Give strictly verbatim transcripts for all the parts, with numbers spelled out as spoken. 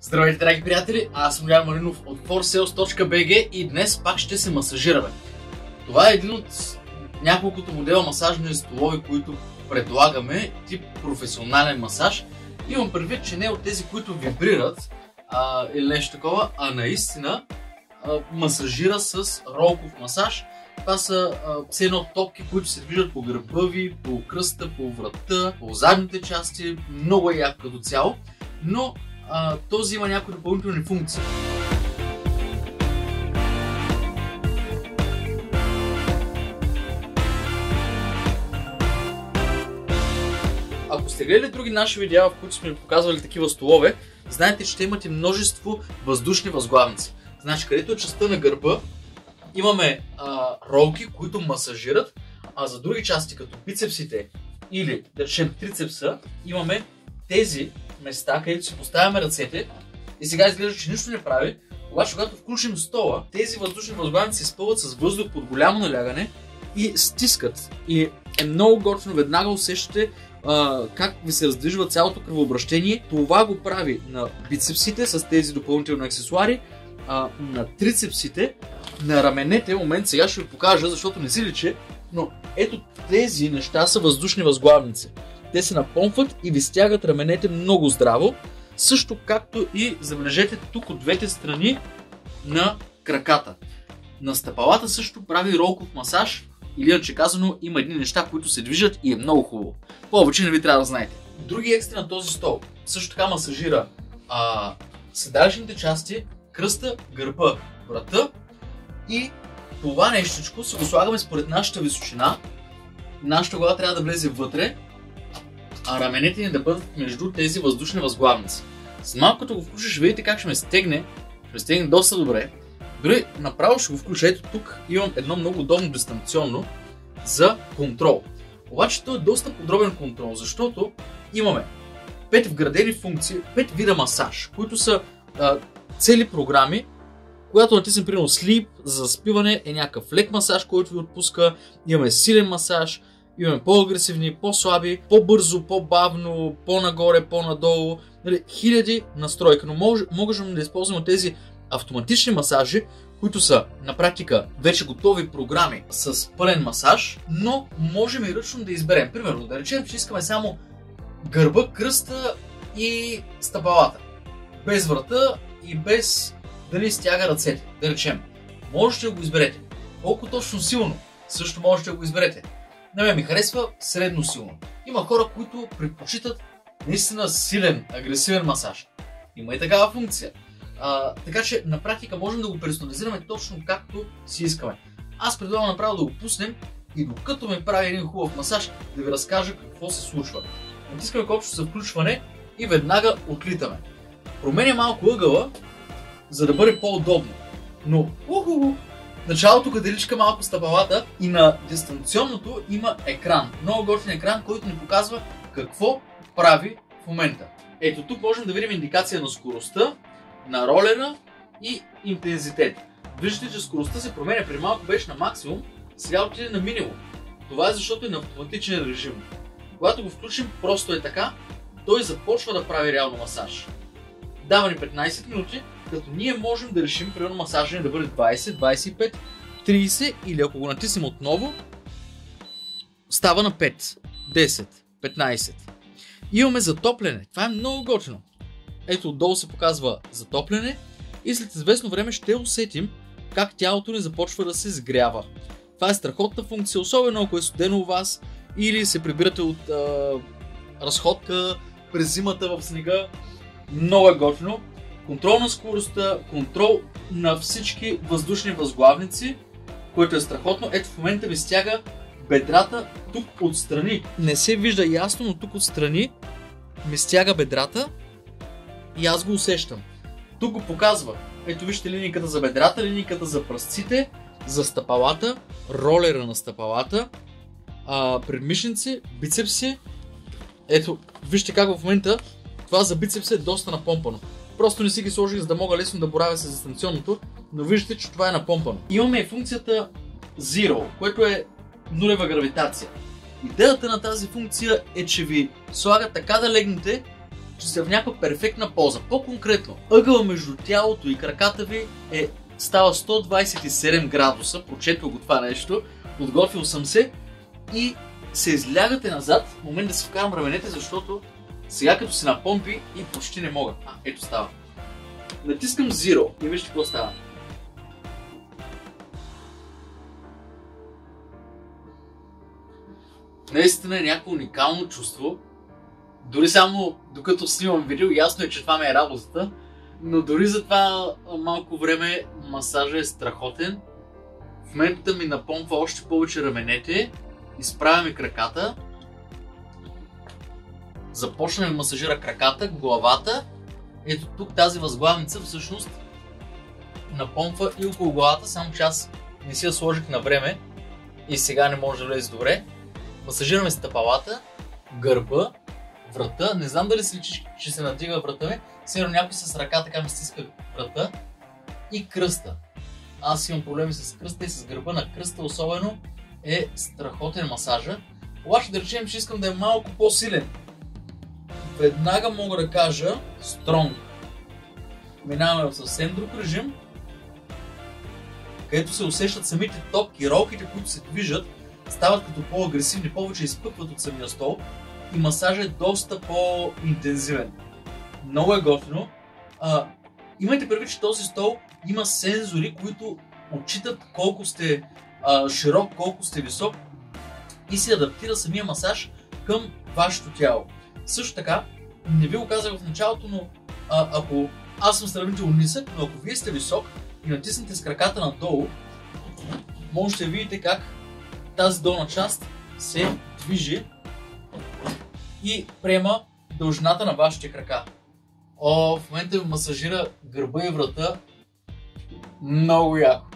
Здравейте, драги приятели! Аз съм Лян Маринов от форсейлс точка би джи и днес пак ще се масажираме. Това е един от няколкото модела масажни столове, които предлагаме, тип професионален масаж. Имам предвид, че не от тези, които вибрират а, или нещо такова, а наистина а, масажира с ролков масаж. Това са все едно топки, които се движат по гърба ви, по кръста, по врата, по задните части. Много е яко като цяло, но а, този има някои допълнителни функции. Ако сте гледали други наши видеа, в които сме показвали такива столове, знаете, че ще имате множество въздушни възглавници. Значи, където е частта на гърба, имаме а, ролки, които масажират, а за други части, като бицепсите или да речем трицепса, имаме тези места, където си поставяме ръцете и сега изглежда, че нищо не прави, обаче когато включим стола, тези въздушни възглавници се изпълват с въздух под голямо налягане и стискат. И е много готино, веднага усещате а, как ви се раздвижва цялото кръвообращение. Това го прави на бицепсите с тези допълнителни аксесуари, а, на трицепсите, на раменете. Момент сега ще ви покажа, защото не си личи, но ето тези неща са въздушни възглавници. Те се напомпват и ви стягат раменете много здраво, също както и забележете тук от двете страни на краката. На стъпалата също прави ролков масаж, или иначе казано има едни неща, които се движат и е много хубаво. Повече не ви трябва да знаете. Други екстри на този стол също така масажира а, седалищните части, кръста, гърба, врата и това нещичко се го слагаме според нашата височина. Нашата глава трябва да влезе вътре, а раменете ни да бъдат между тези въздушни възглавници. С малко като го включиш, ще видите как ще ме стегне, ще ме стегне доста добре. Дори направо ще го включа. Ето тук имам едно много удобно дистанционно за контрол. Обаче то е доста подробен контрол, защото имаме пет вградени функции, пет вида масаж, които са а, цели програми. Когато натиснем примерно Sleep за заспиване, е някакъв лек масаж, който ви отпуска. Имаме силен масаж, имаме по-агресивни, по-слаби, по-бързо, по-бавно, по-нагоре, по-надолу. Нали, хиляди настройки, но мож, можем да използваме тези автоматични масажи, които са на практика вече готови програми с пълен масаж, но можем и ръчно да изберем. Примерно, да речем, че искаме само гърба, кръста и стъпалата. Без врата и без да ни стяга ръцете. Да речем, можете да го изберете. Колко точно силно, също можете да го изберете. На мен ми харесва средно силно. Има хора, които предпочитат наистина силен, агресивен масаж. Има и такава функция. А, така че на практика можем да го персонализираме точно както си искаме. Аз предлагам направо да го пуснем и докато ме прави един хубав масаж, да ви разкажа какво се случва. Натискаме копчето за включване и веднага отлитаме. Променя малко ъгъла, за да бъде по-удобно. Но уху, началото каделичка малко стъпалата и на дистанционното има екран. Много готин екран, който ни показва какво прави в момента. Ето тук можем да видим индикация на скоростта, на ролера и интензитет. Виждате, че скоростта се променя, при малко беше на максимум, сега отиде на минимум. Това е защото е на автоматичен режим. Когато го включим, просто е така, той започва да прави реално масаж. Дава ни петнайсет минути, като ние можем да решим, примерно масажа ни да бъде двайсет, двайсет и пет, трийсет или ако го натиснем отново, става на пет, десет, петнайсет. Имаме затопляне. Това е много готино. Ето отдолу се показва затопляне и след известно време ще усетим как тялото ни започва да се сгрява. Това е страхотна функция, особено ако е студено у вас или се прибирате от а, разходка през зимата в снега. Много е готино. Контрол на скоростта, контрол на всички въздушни възглавници, което е страхотно. Ето в момента ви стяга бедрата тук отстрани. Не се вижда ясно, но тук отстрани ми стяга бедрата и аз го усещам. Тук го показва. Ето вижте линийката за бедрата, линийката за пръстците, за стъпалата, ролера на стъпалата, а, предмишници, бицепси. Ето вижте как в момента това за бицепси е доста напомпано. Просто не си ги сложих, за да мога лесно да боравя с дистанционното, но виждате, че това е напомпано. Имаме и функцията Zero, което е нулева гравитация. Идеята на тази функция е, че ви слага така да легнете, че сте в някаква перфектна поза. По-конкретно, ъгъла между тялото и краката ви е, става сто двадесет и седем градуса, прочетох го това нещо, подготвил съм се и се излягате назад. В момент да си вкарам раменете, защото сега като се напомпи и почти не мога. А, ето става. Натискам Zero и вижте какво става. Наистина е някакво уникално чувство. Дори само докато снимам видео, ясно е, че това ми е работата. Но дори за това малко време масажа е страхотен. В момента ми напомпва още повече раменете. Изправя ми краката. Започна ми масажира краката, главата. Ето тук тази възглавница всъщност напомпва и около главата, само че аз не си я сложих на време и сега не може да влезе добре. Масажираме стъпалата, гърба, врата. Не знам дали се личи, че се надига врата ми. Сигурно някой с ръка така ми стиска врата. И кръста. Аз имам проблеми с кръста и с гърба на кръста особено е страхотен масажа. Обаче да речем, че искам да е малко по-силен. Веднага мога да кажа Strong. Минаваме в съвсем друг режим, където се усещат самите топки, ролките, които се движат, стават като по-агресивни, повече изпъкват от самия стол и масажът е доста по-интензивен. Много е готино. А, имайте предвид, че този стол има сензори, които отчитат колко сте а, широк, колко сте висок и се адаптира самия масаж към вашето тяло. Също така, не ви го казах в началото, но а, ако аз съм сравнително нисък, но ако вие сте висок и натиснете с краката надолу, можете да видите как тази долна част се движи и приема дължината на вашите крака. О, в момента ви масажира гърба и врата много яко.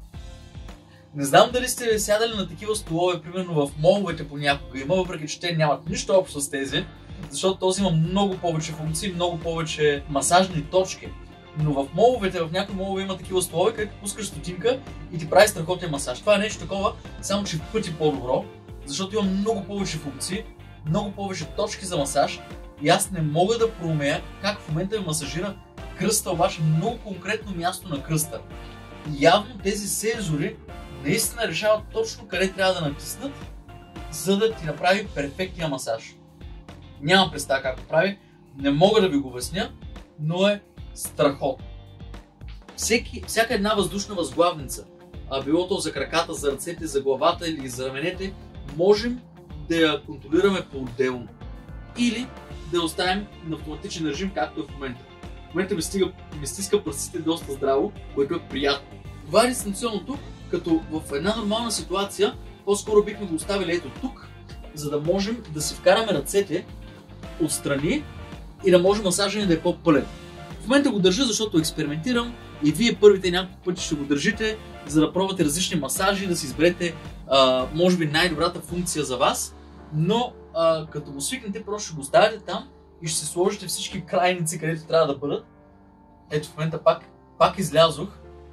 Не знам дали сте сядали на такива столове, примерно в моловете понякога има, въпреки че те нямат нищо общо с тези, защото този има много повече функции, много повече масажни точки. Но в моловете, в някои молове има такива столове, където пускаш стотинка и ти прави страхотен масаж. Това е нещо такова, само че в пъти по-добро, защото има много повече функции, много повече точки за масаж и аз не мога да проумея как в момента ми масажира кръста, обаче много конкретно място на кръста. И явно тези сензори наистина решават точно къде трябва да натиснат, за да ти направи перфектния масаж. Нямам представа как го прави, не мога да ви го обясня, но е страхотно. Всеки, всяка една въздушна възглавница, а било то за краката, за ръцете, за главата или за раменете, можем да я контролираме по-отделно. Или да я оставим на автоматичен режим, както е в момента. В момента ми, стига, ми стиска пръстите доста здраво, което е приятно. Това е дистанционното, като в една нормална ситуация, по-скоро бихме го оставили ето тук, за да можем да си вкараме ръцете отстрани и да може масажът да е по-пълен. В момента го държа, защото експериментирам и вие първите няколко пъти ще го държите, за да пробвате различни масажи, да си изберете а, може би най-добрата функция за вас, но а, като го свикнете, просто ще го оставите там и ще се сложите всички крайници, където трябва да бъдат. Ето в момента пак, пак излязох.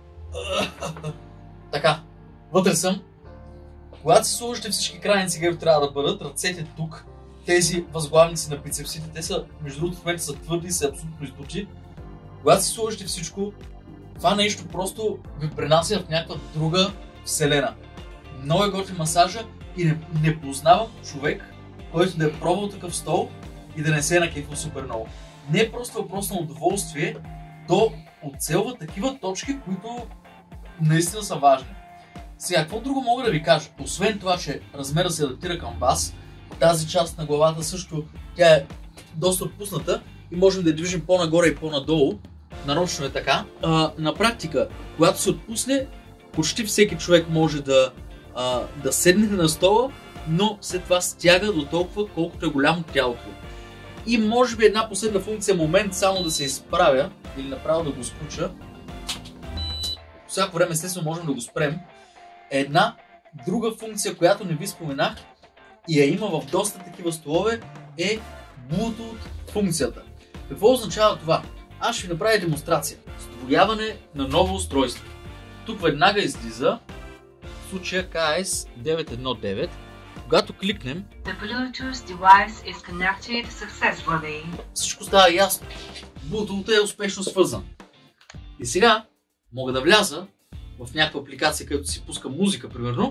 Така, вътре съм. Когато си сложите всички крайници, където трябва да бъдат, ръцете тук, тези възглавници на бицепсите, те са, между другото, в момента са твърди и са абсолютно издути. Когато си сложите всичко, това нещо просто ви пренася в някаква друга вселена. Много е готин масажа и не, не познавам човек, който да е пробвал такъв стол и да не се е накефил супер много. Не е просто въпрос на удоволствие, то оцелва такива точки, които наистина са важни. Сега, какво друго мога да ви кажа? Освен това, че размера се адаптира към вас, тази част на главата също, тя е доста отпусната и можем да я движим по-нагоре и по-надолу. Нарочно е така. А, на практика, когато се отпусне, почти всеки човек може да, а, да седне на стола, но след това стяга до толкова, колкото е голямо тялото. И може би една последна функция, момент само да се изправя или направо да го скруча. По всяко време, естествено, можем да го спрем. Една друга функция, която не ви споменах и я има в доста такива столове, е Bluetooth функцията. Какво означава това? Аз ще ви направя демонстрация. Строяване на ново устройство. Тук веднага излиза в случая К С девет едно девет. когато кликнем, The Bluetooth device is connected successfully. всичко става ясно. Bluetooth е успешно свързан. И сега мога да вляза в някаква апликация, където си пуска музика, примерно.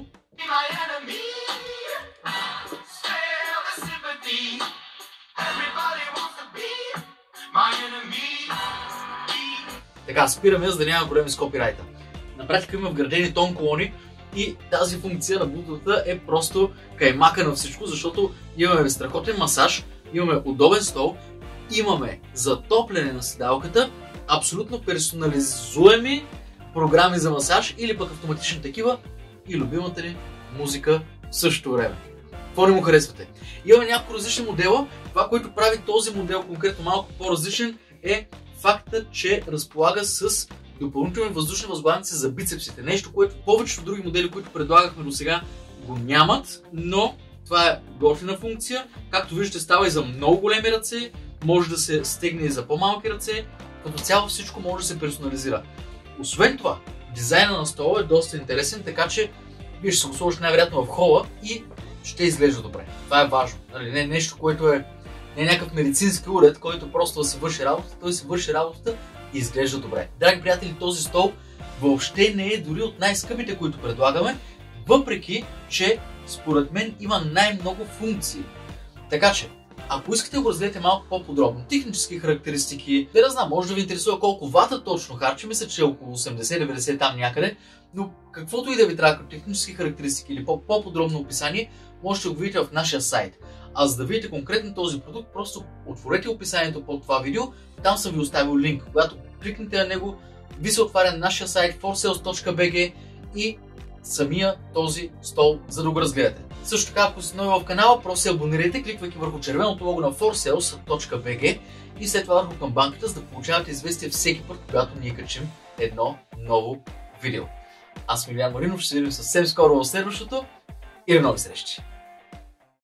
Така, спираме, за да няма проблеми с копирайта. На практика има вградени тон колони и тази функция на Bluetooth е просто каймака на всичко, защото имаме страхотен масаж, имаме удобен стол, имаме затопляне на седалката, абсолютно персонализуеми програми за масаж или пък автоматични такива и любимата ни музика в същото време. Какво не му харесвате? Имаме няколко различни модела. Това, което прави този модел конкретно малко по-различен, е факта, че разполага с допълнителни въздушни възглавници за бицепсите. Нещо, което повечето други модели, които предлагахме до сега, го нямат, но това е готина функция. Както виждате, става и за много големи ръце, може да се стегне и за по-малки ръце. Като цяло всичко може да се персонализира. Освен това, дизайна на стола е доста интересен, така че вие ще се го сложите най-вероятно в хола и ще изглежда добре. Това е важно. Нали, не е нещо, което е не е някакъв медицински уред, който просто да се върши работата, той се върши работата и изглежда добре. Драги приятели, този стол въобще не е дори от най-скъпите, които предлагаме, въпреки че според мен има най-много функции. Така че, ако искате да го разгледате малко по-подробно, технически характеристики, не да знам, може да ви интересува колко вата точно харчи, мисля, че е около осемдесет-деветдесет там някъде, но каквото и да ви трябва като технически характеристики или по-подробно описание, можете да го видите в нашия сайт. А за да видите конкретно този продукт, просто отворете описанието под това видео, там съм ви оставил линк. Когато кликнете на него, ви се отваря на нашия сайт фор селс точка би джи и самия този стол, за да го разгледате. Също така, ако сте нови в канала, просто се абонирайте, кликвайки върху червеното лого на фор селс точка би джи и след това върху камбанката, за да получавате известие всеки път, когато ние качим едно ново видео. Аз съм Илиян Маринов, ще се видим съвсем скоро в следващото и до нови срещи!